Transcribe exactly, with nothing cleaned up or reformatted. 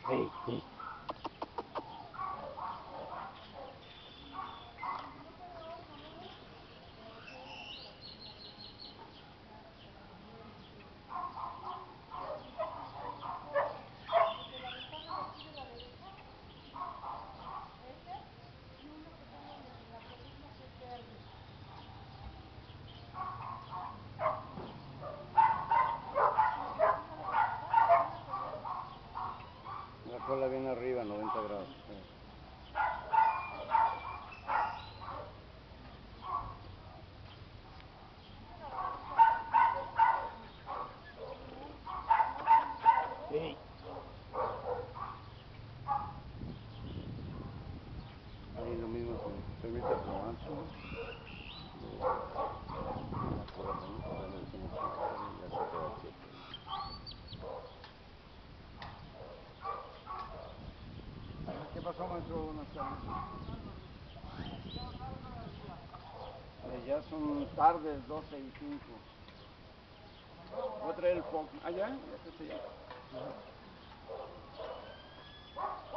Sí, sí. La cola viene arriba, noventa grados. Sí. Ahí lo mismo se permite asomarse. La cola también se sale así y ya se queda quieto. ¿Qué pasó, maestro? Buenas tardes. Eh, ya son tardes, doce y cinco. Voy a traer el foco. Ah, ya, ya se selló.